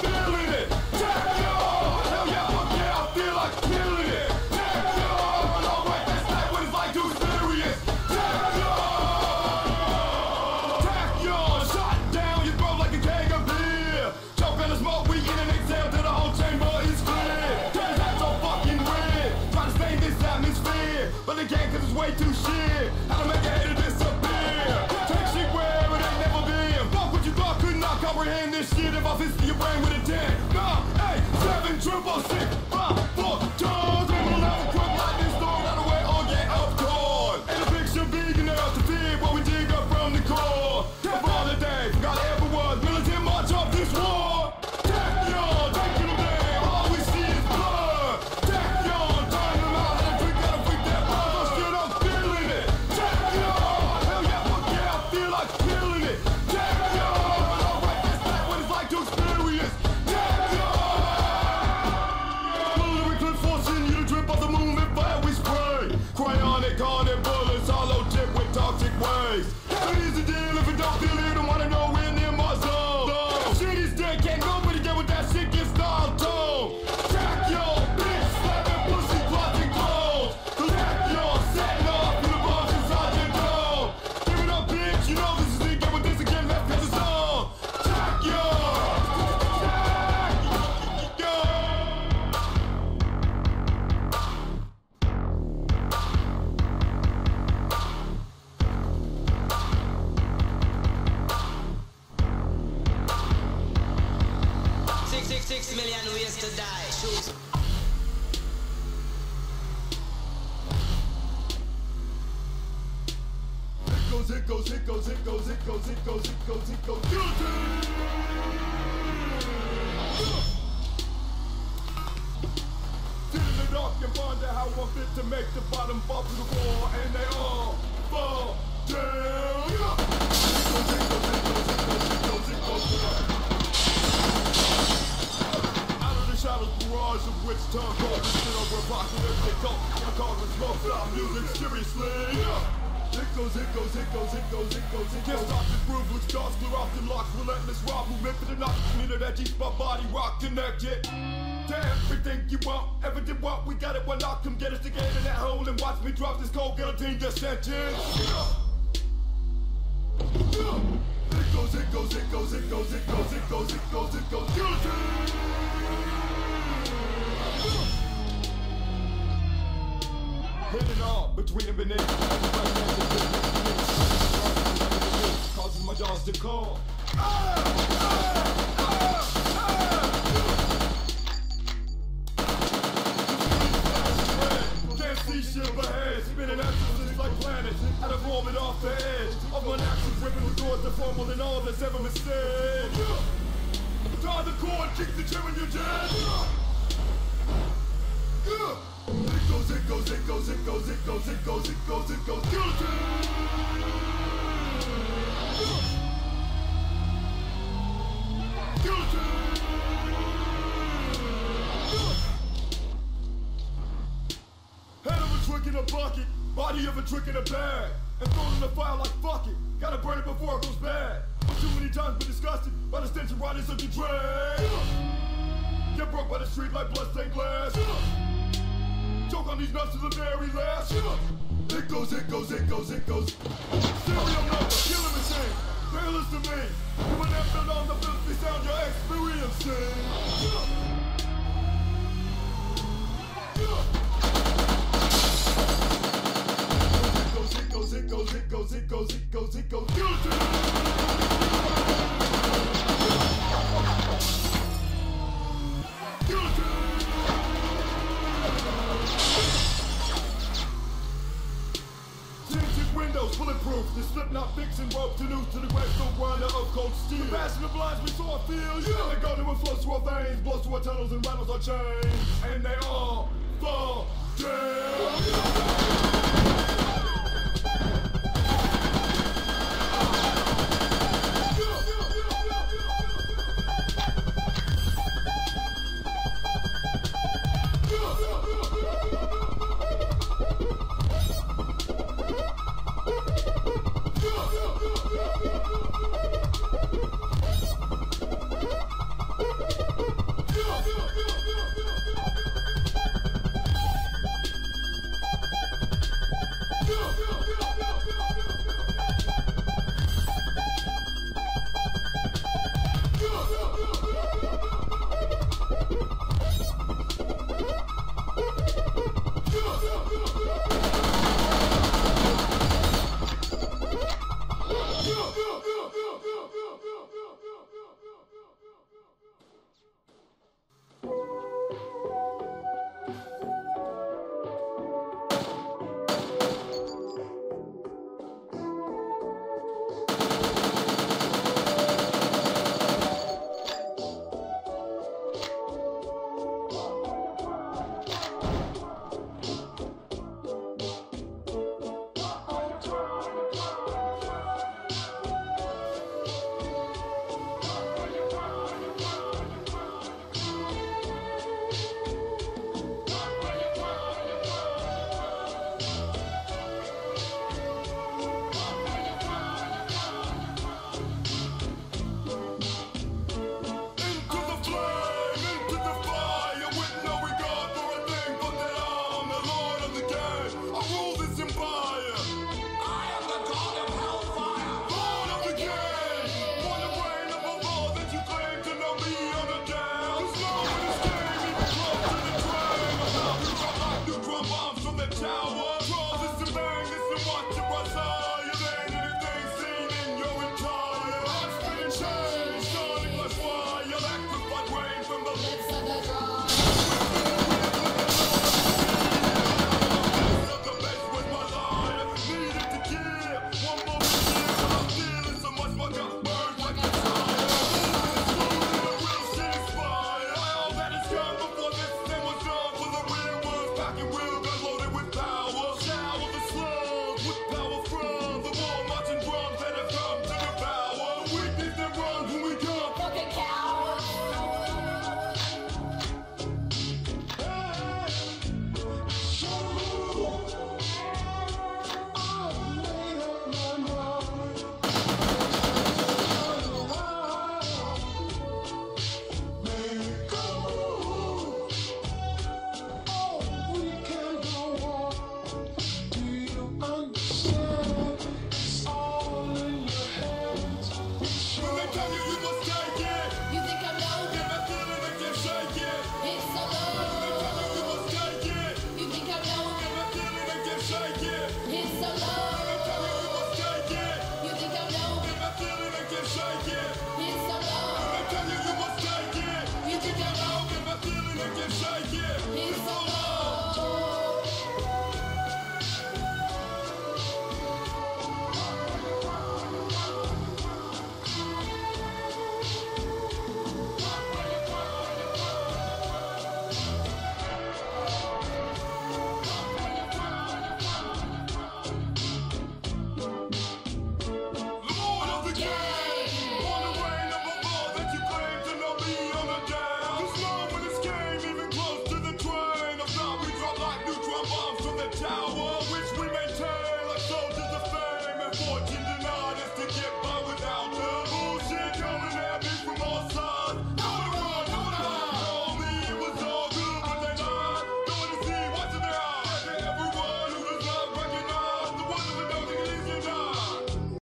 feeling it. Take y'all. Hell yeah, fuck yeah, I feel like killing it. Take y'all. Alright, that's not what it's like to experience. Take y'all. Take y'all. Shot down your throat like a keg of beer. Choke on the smoke, we in and exhale till the whole chamber is clear. Cause that's so fucking weird. Try to stay in this atmosphere, but they can't cause it's way too shit. How to make a hater disappear. Take shit where it ain't never been. Fuck what you thought, could not comprehend this shit if I fist your brain with a 10. 9, 8, 7, 6, 5, 4, turns. And we'll never crook like this storm out of the way or get up torn. And the picture big enough to feed what we dig up from the core. Of all the day, forgot it ever was. Militant march of this war. Take y'all, taking them down. All we see is blood. Take y'all, turn them out and freak out and freak that blood. Oh shit, I'm feeling it. Take y'all, hell yeah, fuck yeah, I feel like killing it. Take y'all, alright, that's not what it's like to experience. Take y'all. Lyric clip forcing you to drip off the moon and fire we spray. Cryonic, haunted bullets, hollow tip with toxic waste. It is a deal if you don't feel it, don't wanna know we're near my zone. Shit is dead, can't nobody get with that shit, get style tone. Jack your bitch, slapping pussy, clutching clothes. Jack your setting off in the bones inside your dome. Give it up, bitch, you know this is it, get with this again, left cause it's on. Jack your. Six million ways to die. Choose. It goes, it goes, it goes, it goes, it goes, it goes, it goes, it goes. Sit in the dark and wonder how I'm fit to make the bottom fall to the floor, and they all fall down. It goes, it goes, it goes, it goes, it goes, it goes. Out of the shadows, barrage of which tongue called this shit over apocalyptic cult. I call this smoke stop music seriously. It goes, it goes, it goes, it goes, it goes, it goes. Can't stop this groove, which dogs clear off the locks. Relentless raw movement for the knock. Meaner that keeps my body rock connected. To everything you want, ever did want, we got it. One knock, come get us together in that hole and watch me drop this cold guillotine sentence. It goes, it goes, it goes, it goes, it goes, it goes, it goes, it goes, guillotine. Hidden all between the beneath causing my jaws to call. Can't see shit ahead, spinning axles like planets, out of orbit off the edge of my axis, ripping towards the formal and all that's ever been said. Tie the cord, kick the chair in your dead. It goes, it goes, it goes, it goes, it goes, it goes, it goes, it goes, guillotine! Guillotine! Head of a trick in a bucket, body of a trick in a bag, and thrown in the fire like fuck it, gotta burn it before it goes bad. But too many times been disgusted by the stench of riders of the dread. Get broke by the street like bloodstained glass. Choke on these nuts to the very last. It goes, it goes, it goes, it goes. Serial number, killing machine. Fearless to me. You will never know the filthy sound you're experiencing. It goes, it goes, it goes, it goes, it goes, it goes, guillotine! Windows bulletproof, the slip not fixing rope to noose to the gravestone grinder of cold steel. The passion of blinds me so I feel. They go to and flows through our veins, blows through our tunnels and rattles our chains, and they all fall down.